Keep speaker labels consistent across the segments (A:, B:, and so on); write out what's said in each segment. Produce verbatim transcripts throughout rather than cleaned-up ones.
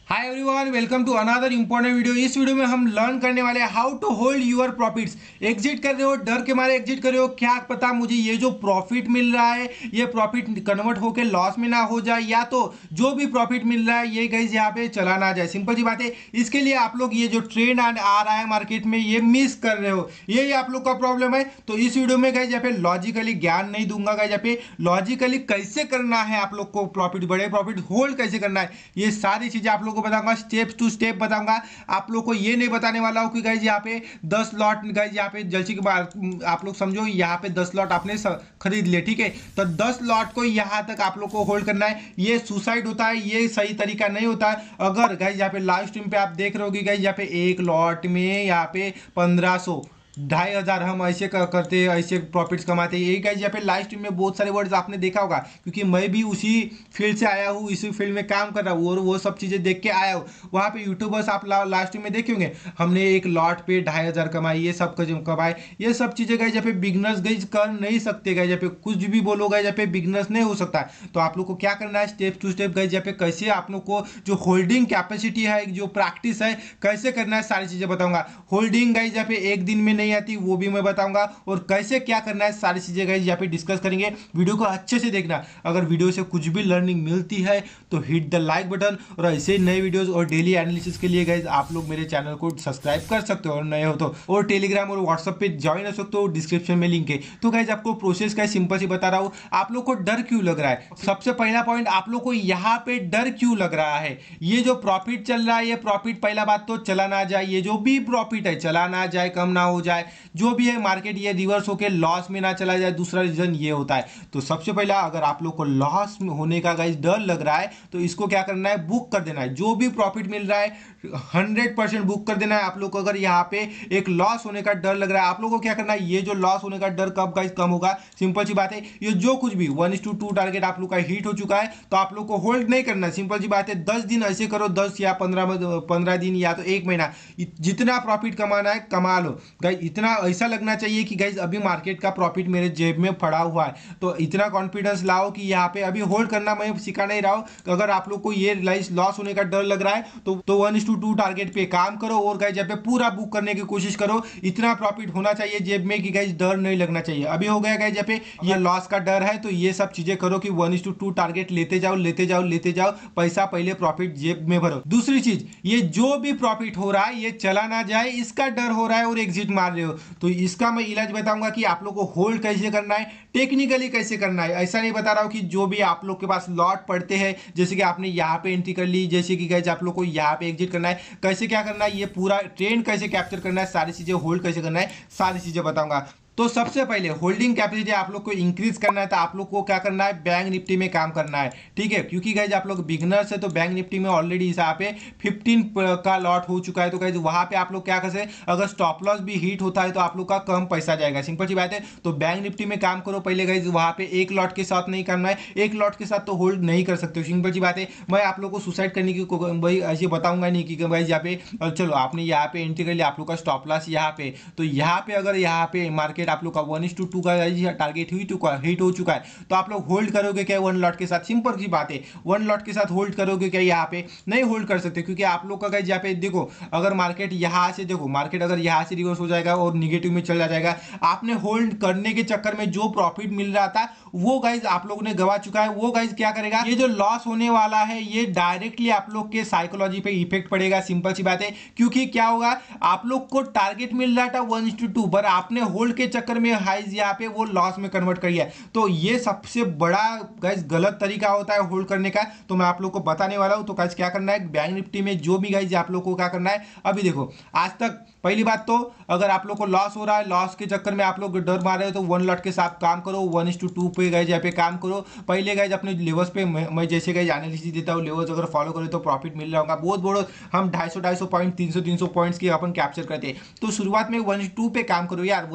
A: Hi everyone, welcome to another important video. इस video में हम लर्न करने वाले हैं how to hold your profits. Exit कर रहे हो, डर के मारे एग्जिट कर रहे हो, क्या पता मुझे ये जो प्रॉफिट मिल रहा है ये प्रॉफिट कन्वर्ट होकर लॉस में ना हो जाए, या तो जो भी प्रॉफिट मिल रहा है ये गाइस यहाँ पे चला ना जाए। सिंपल सी बात है। इसके लिए आप लोग ये जो ट्रेंड आ रहा है मार्केट में ये मिस कर रहे हो, यही आप लोग का प्रॉब्लम है। तो इस वीडियो में गाइस यहाँ पे लॉजिकली ज्ञान नहीं दूंगा, गाइस यहाँ पे लॉजिकली कैसे करना है आप लोग को प्रॉफिट, बड़े प्रॉफिट होल्ड कैसे करना है, ये सारी चीजें आप लोग को बताऊंगा, स्टेप टू स्टेप बताऊंगा। आप लोग को ये नहीं बताने वाला हूं कि गाइज यहाँ पे दस लॉट, गाइज यहाँ पे जल्दी के बाद आप लोग समझो यहाँ पे दस लॉट आपने खरीद लिए, ठीक है, तो दस लॉट को यहाँ तक आप लोग को होल्ड करना है। ये सुसाइड होता है, ये सही तरीका नहीं होता है। अगर गाइज यहाँ पे लाइव स्ट्रीम पे आप देख रहे हो गाइज यहाँ पे एक लॉट में यहाँ पे पंद्रह सौ ढाई हजार हम ऐसे करते हैं, ऐसे प्रॉफिट्स कमाते हैं। यही गाइज यहाँ पे लाइव स्ट्रीम में बहुत सारे वर्ड्स आपने देखा होगा, क्योंकि मैं भी उसी फील्ड से आया हूँ, इसी फील्ड में काम कर रहा हूँ और वो सब चीज़ें देख के आया हूँ। वहाँ पे यूट्यूबर्स आप लाइव स्ट्रीम में देखे होंगे, हमने एक लॉट पे ढाई हजार कमाई, ये सब कमाए, ये सब चीज़ें गाइज यहाँ पे बिगनर्स गाइज कर नहीं सकते। गाइज यहाँ पे कुछ भी बोलो गाइज यहाँ पे बिगनर्स नहीं हो सकता। तो आप लोग को क्या करना है, स्टेप टू स्टेप गाइज यहाँ पे कैसे आप लोग को जो होल्डिंग कैपेसिटी है, जो प्रैक्टिस है कैसे करना है, सारी चीज़ें बताऊंगा। होल्डिंग गाइज यहाँ पे एक दिन में नहीं आती, वो भी मैं बताऊंगा, और कैसे क्या करना है सारी चीजें गाइस यहाँ पे डिस्कस करेंगे। वीडियो को अच्छे से देखना। अगर वीडियो से कुछ भी लर्निंग मिलती है तो हिट द लाइक बटन, और ऐसे नए वीडियोस और डेली एनालिसिस के लिए गाइस आप लोग मेरे चैनल को सब्सक्राइब कर सकते हो, और नए हो तो, और टेलीग्राम और व्हाट्सएप पे ज्वाइन हो सकते हो, डिस्क्रिप्शन में लिंक है। तो गाइस आपको प्रोसेस का सिंपल सी बता रहा हूँ। आप लोग को डर क्यों लग रहा है, सबसे पहला पॉइंट, आप लोग को यहाँ पे डर क्यों लग रहा है। ये जो प्रॉफिट चल रहा है, ये प्रॉफिट पहला बात तो चला ना जाए, ये जो भी प्रॉफिट है चला ना जाए, कम ना हो जाए, जो भी है मार्केट ये रिवर्स होकर लॉस में ना चला जाए, दूसरा रीजन ये होता है। तो सबसे पहला, अगर आप लोग को लॉस होने का गाइस डर लग रहा है तो इसको क्या करना है, बुक कर देना है। जो भी प्रॉफिट मिल रहा है हंड्रेड परसेंट बुक कर देना है आप लोग को। अगर यहाँ पे एक लॉस होने का डर लग रहा है, आप लोगों को क्या करना है, ये जो लॉस होने का डर कब गाइस कम होगा, सिंपल सी बात है, ये जो कुछ भी one is to two target आप लोग का हिट हो चुका है तो आप लोग को होल्ड नहीं करना। सिंपल सी बात है, दस दिन ऐसे करो, दस या पंद्रह पंद्रह दिन या तो एक महीना, जितना प्रॉफिट कमाना है कमा लो गाइस। इतना ऐसा लगना चाहिए कि गाइस अभी मार्केट का प्रॉफिट मेरे जेब में पड़ा हुआ है, तो इतना कॉन्फिडेंस लाओ कि यहाँ पे अभी होल्ड करना मैं सिखा नहीं रहा हूँ। अगर आप लोग को ये लॉस होने का डर लग रहा है तो तो one is to two target पे काम करो, और गाइस यहाँ पे पूरा बुक करने की कोशिश करो। इतना प्रॉफिट होना चाहिए जेब में कि गाइस डर नहीं लगना चाहिए। अभी हो गया गाइस यहाँ पे ये लॉस का डर है, तो ये सब चीजें करो कि one is to two target लेते जाओ लेते जाओ लेते जाओ, पैसा पहले प्रॉफिट जेब में भरो। दूसरी चीज, ये जो भी प्रॉफिट हो रहा है ये चला ना जाए, इसका डर हो रहा है और एग्जिट मार रहे हो, तो इसका मैं इलाज बताऊंगा कि आप लोग को होल्ड कैसे करना है, टेक्निकली कैसे करना है। ऐसा नहीं बता रहा हूं कि जो भी आप लोग के पास लॉट पड़ते हैं, जैसे कि आपने यहाँ पे एंट्री कर ली, जैसे कि गाइस आप लोग को यहाँ पे एग्जिट करना है, कैसे क्या करना है, ये पूरा ट्रेंड कैसे कैप्चर करना है, सारी चीजें होल्ड कैसे करना है, सारी चीजें बताऊंगा। तो सबसे पहले होल्डिंग कैपेसिटी आप लोग को इंक्रीज करना है, तो आप लोग को क्या करना है, बैंक निफ्टी में काम करना है, ठीक है। क्योंकि गाइज आप लोग बिगनर्स है तो बैंक निफ्टी में ऑलरेडी यहाँ पे पंद्रह का लॉट हो चुका है, तो गाइज वहां पे आप लोग क्या कर सकते, अगर स्टॉप लॉस भी हिट होता है तो आप लोग का कम पैसा जाएगा, सिंपल सी बात है। तो बैंक निफ्टी में काम करो पहले गाइज, वहां पे एक लॉट के साथ नहीं करना है, एक लॉट के साथ तो होल्ड नहीं कर सकते, सिंपल सी बात है। मैं आप लोग को सुसाइड करने की भाई ऐसे बताऊंगा नहीं कि भाई यहाँ पे चलो आपने यहाँ पे एंट्री कर लिया, आप लोग का स्टॉप लॉस यहाँ पे, तो यहाँ पे अगर यहाँ पे मार्केट आप लोग का वन इज टू टू का टारगेट हिट हिट हो चुका है तो आप लोग होल्ड करोगे क्या वन लॉट के साथ, सिंपल सी बात है। वन लॉट के साथ होल्ड करोगे क्या, यहाँ पे नहीं होल्ड कर सकते, क्योंकि आप लोग का गाइस यहाँ पे देखो, अगर मार्केट यहाँ से देखो, मार्केट अगर यहाँ से रिवर्स हो जाएगा और निगेटिव में चला जाएगा, आपने होल्ड करने के चक्कर में जो प्रॉफिट मिल रहा था वो गाइस आप लोगों ने गवा चुका है। वो गाइस क्या करेगा, ये जो लॉस होने वाला है ये डायरेक्टली आप लोग के साइकोलॉजी पे इफेक्ट पड़ेगा, सिंपल सी बात है। क्योंकि क्या होगा, आप लोग को टारगेट मिल रहा था वन टू टू, पर आपने होल्ड के चक्कर में हाइज यहाँ पे वो लॉस में कन्वर्ट करिए, तो ये सबसे बड़ा गाइस गलत तरीका होता है होल्ड करने का। तो मैं आप लोग को बताने वाला हूं। तो गाइस क्या करना है, बैंक निफ्टी में जो भी गाइस आप लोग को क्या करना है, अभी देखो आज तक पहली बात तो अगर आप लोग को लॉस हो रहा है, लॉस के चक्कर में आप लोग डर मार रहे हो, तो वन लॉट के साथ काम करो, वन इज टू टू पे गाइस यहाँ पे काम करो। पहले गाइस अपने लेवल्स पे मैं जैसे गाइस एनालिसिस देता हूँ, लेवल्स अगर फॉलो करें तो प्रॉफिट मिल रहा होगा बहुत बड़ा। हम ढाई सौ ढाई सौ पॉइंट तीन सौ तीन सौ पॉइंट्स की अपन कैप्चर करते हैं, तो शुरुआत में वन टू पे काम करो यार, वन लॉट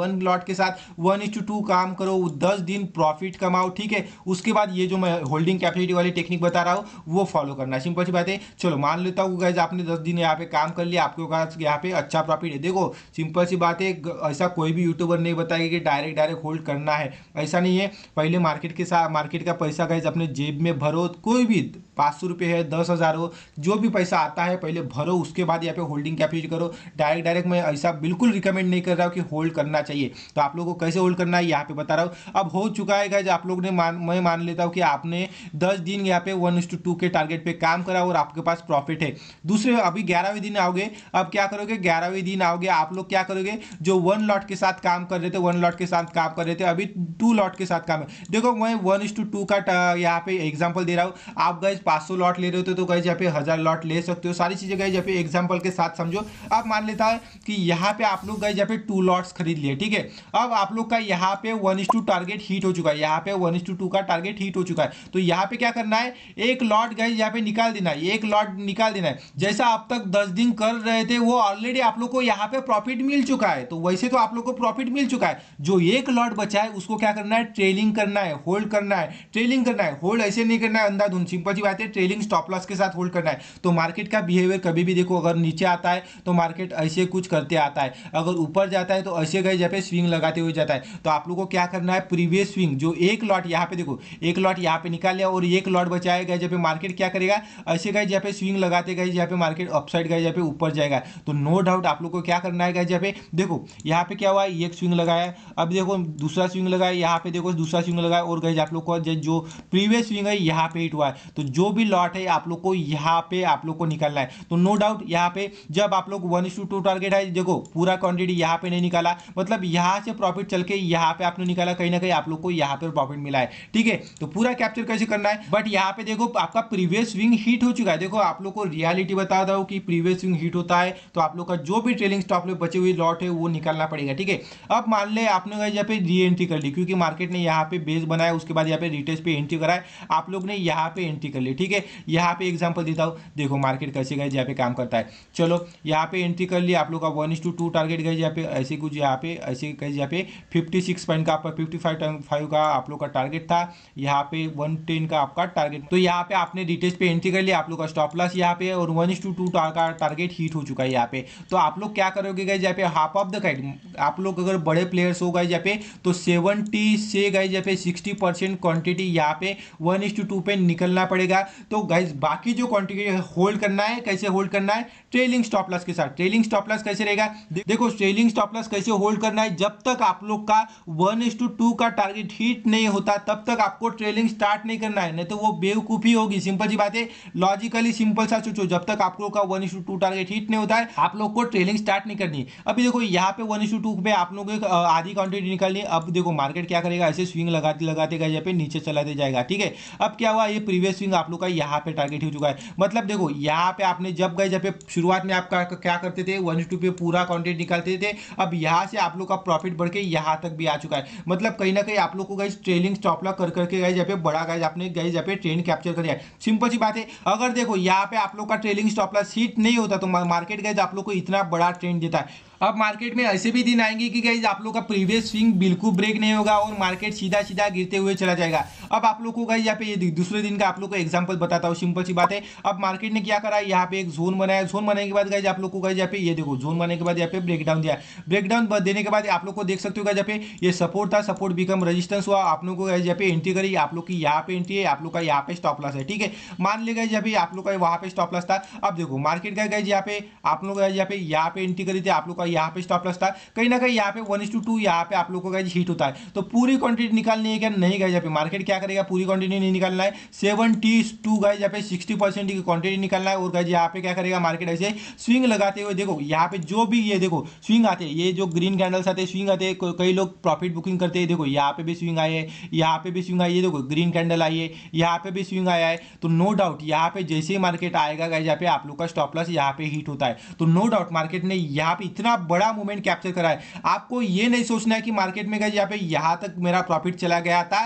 A: के साथ वन इज टू टू काम करो, दस दिन प्रॉफिट कमाओ, ठीक है। उसके बाद ये जो मैं होल्डिंग कैपेसिटी वाली टेक्निक बता रहा हूँ वो फॉलो करना, सिंपल सी बात है। चलो मान लेता हूँ गाइस आपने दस दिन यहाँ पे काम कर लिया, आपके पास यहाँ पे अच्छा प्रॉफिट है। देखो सिंपल सी बात है, ऐसा कोई भी यूट्यूबर नहीं बताएगा कि डायरेक्ट डायरेक्ट होल्ड करना है, ऐसा नहीं है। पहले मार्केट के साथ मार्केट का पैसा गाइस अपने जेब में भरो, कोई भी पाँच सौ रुपये है, दस हज़ार हो, जो भी पैसा आता है पहले भरो, उसके बाद यहाँ पे होल्डिंग कैपेसिटी करो। डायरेक्ट डायरेक्ट मैं ऐसा बिल्कुल रिकमेंड नहीं कर रहा हूँ कि होल्ड करना चाहिए। तो आप लोगों को कैसे होल्ड करना है यहाँ पे बता रहा हूँ। अब हो चुका है गाइस, आप लोग ने मान मैं मान लेता हूँ कि आपने दस दिन यहाँ पे वन टू टू के टारगेट पे काम करा और आपके पास प्रॉफिट है। दूसरे अभी ग्यारहवें दिन आओगे, अब क्या करोगे, ग्यारहवें दिन आओगे आप लोग क्या करोगे, जो वन लॉट के साथ काम कर रहे थे, वन लॉट के साथ काम कर रहे थे, अभी टू लॉट के साथ काम है। देखो मैं वन टू टू का यहाँ पे एग्जाम्पल दे रहा हूँ। आप गाइस पाँच सौ लॉट ले रहे हो तो गाइस यहाँ पे हजार लॉट ले सकते हो, सारी चीजें गाइस यहाँ पे एग्जाम्पल के साथ समझो। अब मान लेता है कि यहाँ पे आप लोग गाइस यहाँ पे टू लॉट्स खरीद लिए, ठीक है। अब आप लोग का यहाँ पे one is to target hit हो चुका है, यहाँ पे वन इज टू टू का टारगेट हिट हो चुका है। तो यहाँ पे क्या करना है, एक लॉट गाइस यहाँ पे निकाल देना है, एक लॉट निकाल देना है। जैसा आप तक दस दिन कर रहे थे वो ऑलरेडी आप लोग को यहाँ पे प्रॉफिट मिल चुका है, तो वैसे तो आप लोग को प्रॉफिट मिल चुका है। जो एक लॉट बचा है उसको क्या करना है, ट्रेलिंग करना है, होल्ड करना है, ट्रेलिंग करना है। होल्ड ऐसे नहीं करना है अंधाधुंध, सिंपल सी बात है, ट्रेलिंग स्टॉप लॉस के साथ होल्ड करना है। तो मार्केट का बिहेवियर कभी भी देखो, अगर नीचे आता है तो मार्केट ऐसे कुछ करते आता है, अगर ऊपर जाता है तो ऐसे गए जहाँ पे स्विंग लगाते हुए जाता है। तो आप लोगों को क्या करना है, प्रीवियस स्विंग जो एक लॉट यहाँ पे देखो, एक लॉट यहाँ पे निकाल लिया और एक लॉट बचाया गया, जहाँ पे मार्केट क्या करेगा, ऐसे गए जहाँ पे स्विंग लगाते गए, जहाँ पे मार्केट अपसाइड गए, जहाँ पे ऊपर जाएगा। तो नो डाउट आप लोग को क्या करना है, जहाँ पे देखो यहाँ पे क्या हुआ, एक स्विंग लगाया, अब देखो दूसरा स्विंग लगाया, यहाँ पे देखो दूसरा स्विंग लगाया, और गए आप लोग को जो प्रीवियस स्विंग है यहाँ पे हिट हुआ है। तो जो भी लॉट है आप लोग को यहाँ पे आप लोग को निकालना है। तो नो डाउट यहाँ पे जब आप लोग वन टू टू टारगेट है, देखो पूरा क्वांटिटी यहाँ पे नहीं निकाला, मतलब यहाँ से प्रॉफिट चल के यहाँ पे आपने निकाला, कहीं ना कहीं आप लोग को यहाँ पे प्रॉफिट मिला है, ठीक है। तो पूरा कैप्चर कैसे करना है, बट यहाँ पे देखो आपका प्रीवियस स्विंग हिट हो चुका है। देखो आप लोग को रियलिटी बता दो कि प्रीवियस स्विंग हिट होता है तो आप लोग का जो भी ट्रेलिंग स्टॉप में बचे हुए लॉट है वो निकालना पड़ेगा, ठीक है। अब मान ले आपने यहाँ पे री एंट्री कर ली, क्योंकि मार्केट ने यहाँ पे बेस बनाया, उसके बाद यहाँ पे रिटेस्ट पे एंट्री कराए, आप लोग ने यहाँ पे एंट्री कर ली, ठीक है। यहाँ पे एग्जांपल देता हूँ, देखो मार्केट कैसे गए यहाँ पे काम करता है। चलो यहाँ पे एंट्री कर लिया, आप लोग का one is to two target गए यहाँ पे, ऐसे कुछ यहाँ पे ऐसे गए यहाँ पे फिफ्टी सिक्स पॉइंट का आपका फिफ्टी फाइव फाइव का आप लोग का टारगेट था, यहाँ पे वन टेन का आपका टारगेट। तो यहाँ पे आपने रिटेस्ट पे एंट्री कर लिया, आप लोग का स्टॉप लॉस यहाँ पे और वन इज टू टू का टारगेट हिट हो चुका है यहाँ पे। तो आप लोग क्या करोगे गाइस, यहाँ पे हाफ ऑफ द काइट, आप लोग अगर बड़े प्लेयर्स हो गए यहाँ पे तो सेवेंटी से गाइस यहाँ पे सिक्सटी परसेंट क्वांटिटी यहाँ पे वन इज टू टू पे निकलना पड़ेगा। तो गाइस बाकी जो क्वांटिटी होल्ड करना है, कैसे होल्ड करना है, ट्रेलिंग स्टॉप लॉस के साथ। ट्रेलिंग स्टॉप लॉस कैसे रहेगा, देखो ट्रेलिंग स्टॉप लॉस कैसे होल्ड करना है, जब तक आप लोग का वन इज टू टू का टारगेट हिट नहीं होता तब तक आपको ट्रेलिंग स्टार्ट नहीं करना है, नहीं तो वो बेवकूफी होगी। सिंपल सी बात है, लॉजिकली सिंपल सा सोचो, जब तक आप लोग का one is to two target hit नहीं होता है आप लोग को ट्रेलिंग स्टार्ट नहीं करनी है। अभी देखो यहाँ पे वन इज टू टू पे आप लोगों को आधी क्वांटिटी निकालनी है। अब देखो मार्केट क्या करेगा, ऐसे स्विंग लगाते लगाते गए यहाँ पे नीचे चलाते जाएगा, ठीक है। अब क्या हुआ, ये प्रीवियस स्विंग आप लोग का यहाँ पे टारगेट हो चुका है। मतलब देखो यहाँ पे आपने जब गए जब पे शुरुआत में आप क्या करते थे, वन टू पे पूरा क्वांटिटी निकालते थे, अब यहाँ से आप लोग का प्रॉफिट बढ़ के यहाँ तक भी आ चुका है। मतलब कहीं ना कहीं आप लोग को गाइस ट्रेलिंग स्टॉप लॉस कर करके गए जहाँ पे बड़ा गाइस आपने गए जहाँ पे ट्रेंड कैप्चर कर लिया। सिंपल सी बात है, अगर देखो यहाँ पे आप लोग का ट्रेलिंग स्टॉप लॉस हिट नहीं होता तो मार्केट गाइस आप लोग को इतना बड़ा ट्रेंड देता है। अब मार्केट में ऐसे भी दिन आएंगे कि गाइस आप लोग का प्रीवियस स्विंग बिल्कुल ब्रेक नहीं होगा और मार्केट सीधा सीधा गिरते हुए चला जाएगा। अब आप लोग को गाइस यहाँ पे ये दूसरे दिन का आप लोग को एग्जांपल बताता हूँ, सिंपल सी बात है। अब मार्केट ने क्या करा, यहाँ पे एक जोन बनाया, जोन बनाने के बाद गाइस आप लोग को गाइस यहाँ पे ये देखो जोन बनाने के बाद यहाँ पे ब्रेक डाउन दिया, ब्रेक डाउन देने के बाद आप लोग को देख सकते हो गाइस यहाँ पे ये सपोर्ट था, सपोर्ट बिकम रेजिस्टेंस हुआ, आप लोग को गाइस यहाँ पे एंट्री करी, आप लोग की यहाँ पे एंट्री है, आप लोग का यहाँ पे स्टॉप लॉस है, ठीक है। मान ले गाइस यहाँ पे आप लोग का वहाँ पे स्टॉप लॉस था। अब देखो मार्केट का गाइस यहाँ पे आप लोग यहाँ पे यहाँ पे एंट्री करी थी, आप लोग का यहाँ पे स्टॉप लॉस था, कहीं ना कहीं यहाँ पे वन इज टू टू यहाँ पे आप लोग को गाइस हिट होता है। तो पूरी क्वांटिटी निकालनी है क्या, नहीं गाइस यहाँ पे मार्केट क्या करेगा, पूरी क्वांटिटी नहीं निकालना है, सेवेंटी टू गाइस यहाँ पे सिक्सटी परसेंट की क्वांटिटी निकालना है। और गाइस यहाँ पे क्या करेगा, मार्केट ऐसे स्विंग लगाते हुए देखो यहाँ पे जो भी ये देखो स्विंग आते हैं, ये जो ग्रीन कैंडल्स आते हैं स्विंग आते हैं, कई लोग प्रॉफिट बुकिंग करते हैं, देखो यहाँ पे भी स्विंग आए है, यहाँ पे भी स्विंग आई है, देखो ग्रीन कैंडल आई है, यहाँ पे भी स्विंग आया है। तो नो डाउट यहाँ पे जैसे ही मार्केट आएगा गाइस यहाँ पे आप लोग का स्टॉप लॉस यहाँ पे हिट होता है। तो नो डाउट मार्केट ने यहाँ पे इतना बड़ा मूवमेंट कैप्चर करा है। आपको ये नहीं सोचना है कि मार्केट में गाइस यहाँ पे यहाँ तक मेरा प्रॉफिट चला गया था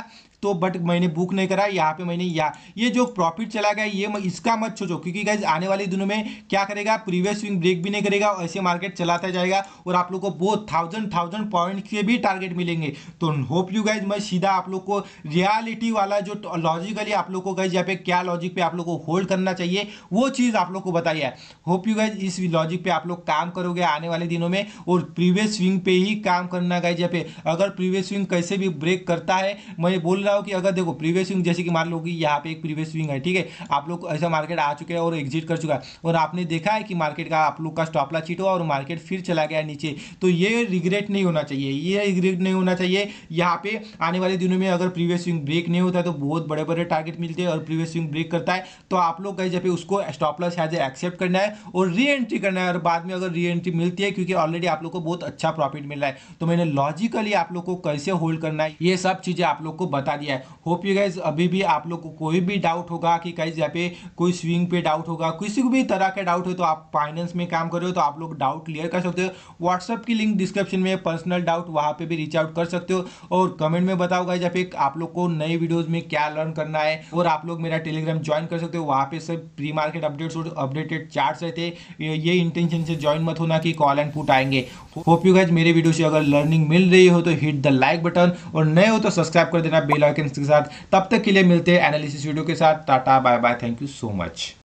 A: तो बट मैंने बुक नहीं करा, यहाँ पे मैंने या ये जो प्रॉफिट चला गया ये इसका मत सोचो, क्योंकि गाइज आने वाले दिनों में क्या करेगा, प्रीवियस स्विंग ब्रेक भी नहीं करेगा, ऐसे मार्केट चलाता जाएगा और आप लोग को बहुत थाउजेंड थाउजेंड पॉइंट के भी टारगेट मिलेंगे। तो होप यू गाइज मैं सीधा आप लोग को रियलिटी वाला जो लॉजिकली आप लोग को गाइज यहाँ पे क्या लॉजिक पे आप लोग को होल्ड करना चाहिए वो चीज आप लोग को बताई है। होप यू गाइज इस लॉजिक पे आप लोग काम करोगे आने वाले दिनों में, और प्रीवियस स्विंग पे ही काम करना गाइज। यहाँ पे अगर प्रीवियस स्विंग कैसे भी ब्रेक करता है, मैं बोल रहा हूँ कि अगर देखो प्रीवियस स्विंग जैसे कि मान लो कि यहाँ पे एक प्रीवियस स्विंग है, ठीक है, आप लोग ऐसा मार्केट आ चुके हैं और एग्जिट कर चुका है और आपने देखा है कि मार्केट का आप लोग का स्टॉप लॉस हिट हुआ और मार्केट फिर चला गया नीचे, तो ये रिग्रेट नहीं होना चाहिए, ये रिग्रेट नहीं होना चाहिए। यहाँ पे आने वाले दिनों में अगर प्रीवियस स्विंग ब्रेक नहीं होता है तो बहुत बड़े बड़े टारगेट मिलते हैं, और प्रीवियस स्विंग ब्रेक करता है तो आप लोग गाइस पे उसको स्टॉप लॉस एज एक्सेप्ट करना है और री एंट्री करना है, और बाद में अगर री एंट्री मिलती है क्योंकि ऑलरेडी आप लोग को बहुत अच्छा प्रॉफिट मिल रहा है, तो मैंने लॉजिकली आप लोग को कैसे होल्ड करना है ये सब चीजें आप लोग को बता दिया है। होप यू गाइस अभी भी आप लोग को कोई भी डाउट होगा कि गाइस यहाँ पे कोई स्विंग पे डाउट होगा, किसी को भी तरह का डाउट हो तो आप फाइनेंस में काम कर रहे हो तो आप लोग डाउट क्लियर कर सकते हो। व्हाट्सएप की लिंक डिस्क्रिप्शन में, पर्सनल डाउट वहां पे भी रीच आउट कर सकते हो, और कमेंट में बताओ गाइस यहाँ पे आप लोग को नए वीडियोस में क्या लर्न करना है, और आप लोग मेरा टेलीग्राम ज्वाइन कर सकते हो, वहां पे सब प्री मार्केट अपडेट्स और अपडेटेड चार्ट्स रहते हैं। ये इंटेंशन से ज्वाइन मत होना कि कॉल एंड पुट आएंगे। होप यू गाइस मेरे वीडियो से अगर लर्निंग मिल रही हो तो हिट द लाइक बटन, और नए हो तो सब्सक्राइब कर देना बेल आइकन के साथ। तब तक के लिए मिलते हैं एनालिसिस वीडियो के साथ। Tata bye bye, thank you so much.